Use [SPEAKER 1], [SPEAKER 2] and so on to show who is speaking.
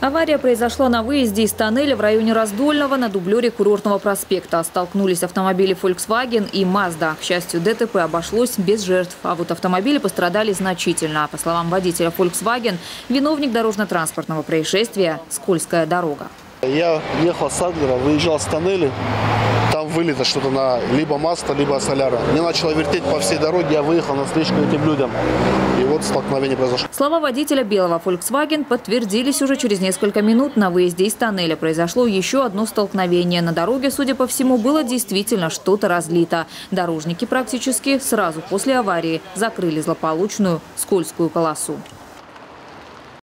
[SPEAKER 1] Авария произошла на выезде из тоннеля в районе Раздольного на дублере Курортного проспекта. Столкнулись автомобили Volkswagen и Mazda. К счастью, ДТП обошлось без жертв, а вот автомобили пострадали значительно. По словам водителя Volkswagen, виновник дорожно-транспортного происшествия – скользкая дорога.
[SPEAKER 2] Я ехал с Адлера, выезжал с тоннеля, там вылито что-то на либо Mazda, либо Соляра. Мне начало вертеть по всей дороге, я выехал навстречу этим людям. И вот столкновение произошло.
[SPEAKER 1] Слова водителя белого Volkswagen подтвердились уже через несколько минут. На выезде из тоннеля произошло еще одно столкновение. На дороге, судя по всему, было действительно что-то разлито. Дорожники практически сразу после аварии закрыли злополучную скользкую полосу.